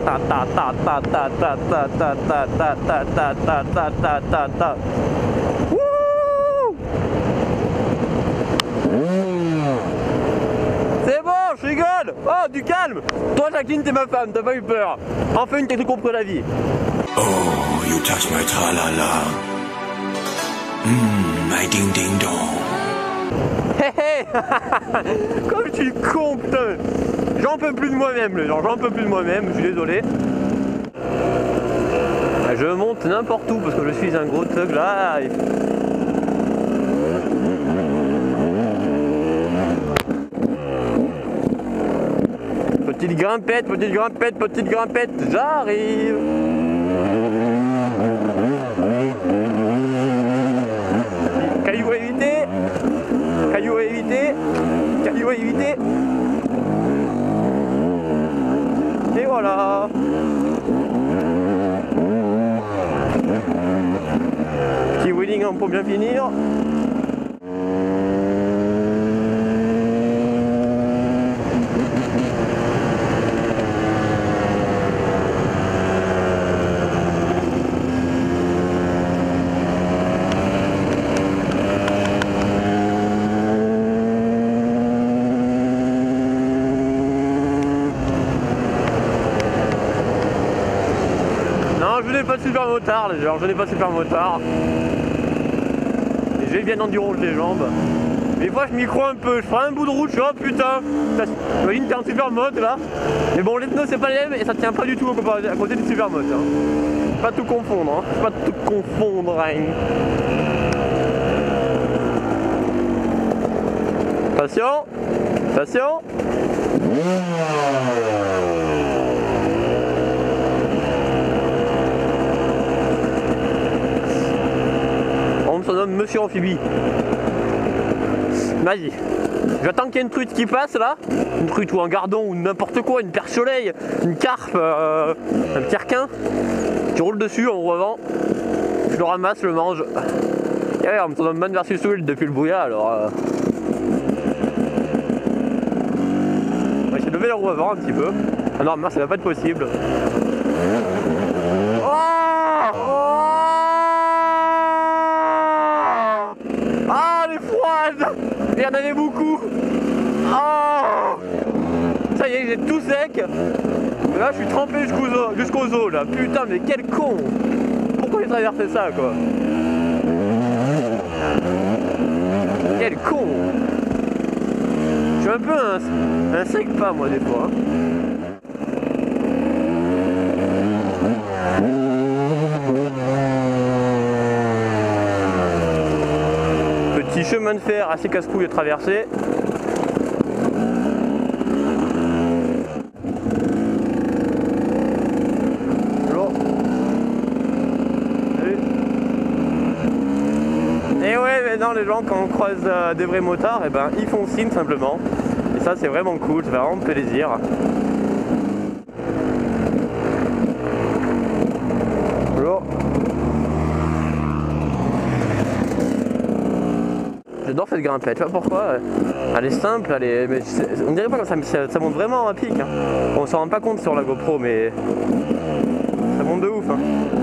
C'est bon, je rigole. Oh, du calme. Toi, Jacqueline, t'es ma femme, t'as pas eu peur. Enfin une qui a tout compris la vie. Oh, you touch my tra-la-la. My ding-ding-dong. Hé hé. Comme je suis con, putain. J'en peux plus de moi-même, les gens, j'en peux plus de moi-même, je suis désolé. Je monte n'importe où parce que je suis un gros thug là. Petite grimpette, petite grimpette, petite grimpette, j'arrive. Caillou à éviter, caillou à éviter, caillou à éviter. Et voilà. Petit wheeling pour bien finir. Je n'ai pas de super motard, les gens, je n'ai pas de super motard. Et j'ai bien enduro les jambes. Des fois je m'y crois un peu, je ferai un bout de route, je suis oh putain, imagine t'es en super mode là. Mais bon les pneus c'est pas les mêmes et ça tient pas du tout à côté du super mode. Hein. Pas tout confondre, hein. Pas tout confondre. Hein. Attention, attention. On se nomme Monsieur Amphibie. Vas-y. J'attends qu'il y ait une truite qui passe là. Une truite ou un gardon ou n'importe quoi, une perche soleil, une carpe, un petit requin. Tu roules dessus en revend. Je le ramasse, je le mange. Et ouais, on me nomme Man vs Wild depuis le brouillard alors. On va essayer de lever le roue avant un petit peu. Ah non, mais ça va pas être possible. Il y en avait beaucoup. Oh, ça y est, j'ai tout sec. Là, je suis trempé jusqu'aux os là. Putain, mais quel con. Pourquoi j'ai traversé ça, quoi? Quel con. Je suis un peu un sec pas, moi, des fois. Chemin de fer assez casse-couille à traverser. Et ouais, maintenant les gens quand on croise des vrais motards, et ben ils font signe simplement. Et ça c'est vraiment cool, ça fait vraiment plaisir. J'adore cette grimpette, tu vois pourquoi? Elle est simple, elle est... mais on dirait pas comme ça, mais ça monte vraiment à pic. Hein. On s'en rend pas compte sur la GoPro, mais ça monte de ouf. Hein.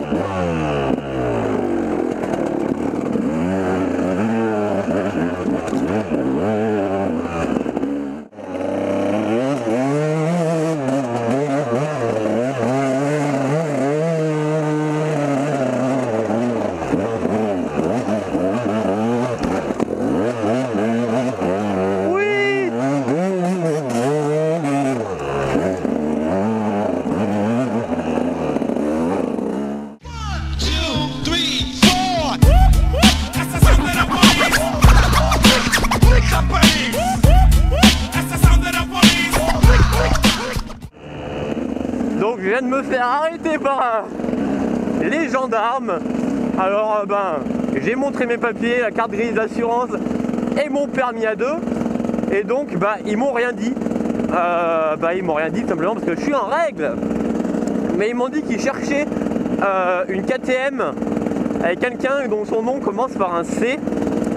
Donc je viens de me faire arrêter par les gendarmes. Alors j'ai montré mes papiers, la carte grise d'assurance et mon permis à 2. Et donc ils m'ont rien dit. Ils m'ont rien dit simplement parce que je suis en règle. Mais ils m'ont dit qu'ils cherchaient une KTM avec quelqu'un dont son nom commence par un C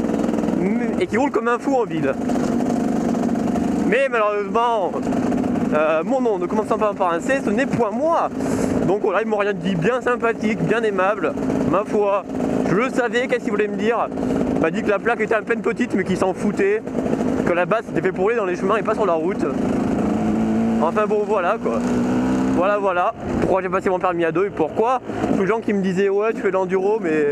et qui roule comme un fou en ville. Mais malheureusement, mon nom ne commençant pas par un C, ce n'est point moi. Donc voilà, ils m'ont rien dit, bien sympathique, bien aimable. Ma foi, je le savais, qu'est-ce qu'il voulait me dire? Il m'a dit que la plaque était à peine petite mais qu'il s'en foutait. Que la base c'était fait pour rouler dans les chemins et pas sur la route. Enfin bon, voilà quoi. Voilà. Pourquoi j'ai passé mon permis à 2 et pourquoi? Tous les gens qui me disaient ouais tu fais de l'enduro mais...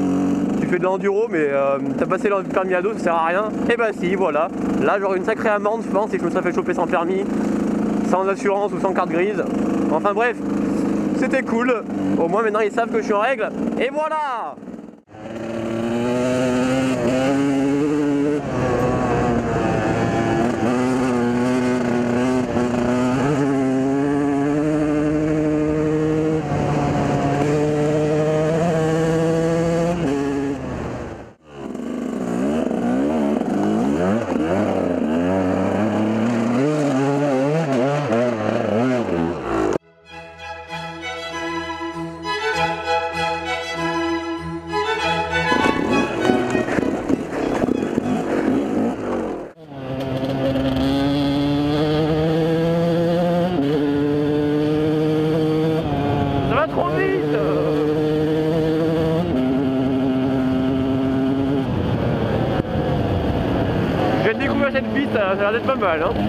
t'as passé le permis à 2, ça sert à rien. Et bah si, voilà. Là j'aurais une sacrée amende je pense si je me serais fait choper sans permis, sans assurance ou sans carte grise. Enfin bref, c'était cool. Au moins maintenant ils savent que je suis en règle. Et voilà. Cette piste, ça a l'air d'être pas mal. Hein.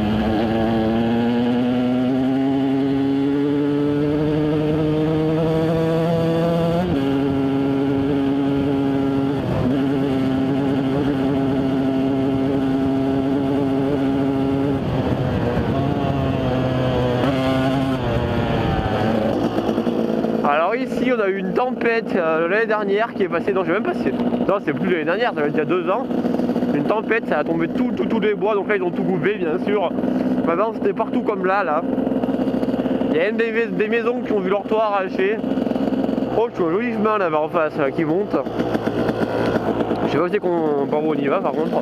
Alors ici on a eu une tempête l'année dernière qui est passée, non je sais même pas si non c'est plus l'année dernière, ça va être il y a 2 ans. Une tempête, ça a tombé tous les bois, donc là ils ont tout coupé bien sûr. Maintenant c'était partout comme là. Il y a même des maisons qui ont vu leur toit arraché. Oh je vois un joli chemin là-bas en face là, qui monte. Je sais pas si par où on y va par contre.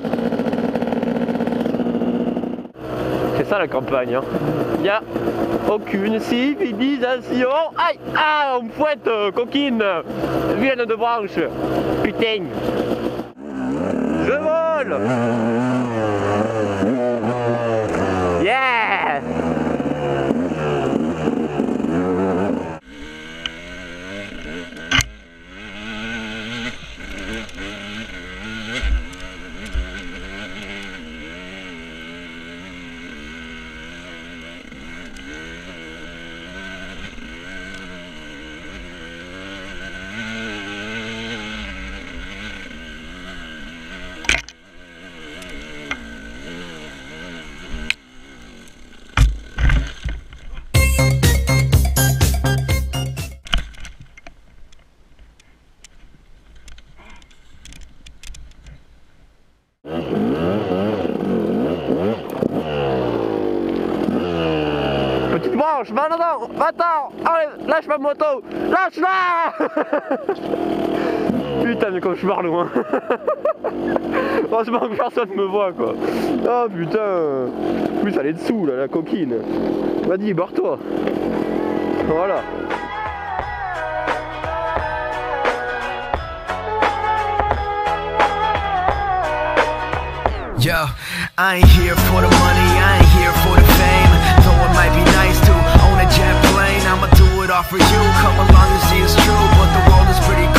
C'est ça la campagne hein. Il n'y a aucune civilisation. Aïe. Ah on me fouette coquine. Vienne de branche. Putain. Je vole. Yeah. Petite branche, va-t'en, allez, lâche ma moto, lâche-la. Putain mais comme je pars loin. Heureusement que personne me voit quoi. Oh putain. En plus elle est dessous là, la coquine. Vas-y, barre-toi. Voilà. Yo, I ain't here for the money, I ain't here for the fame. Though it might be nice to own a jet plane, I'ma do it all for you. Come along and see it's true, but the world is pretty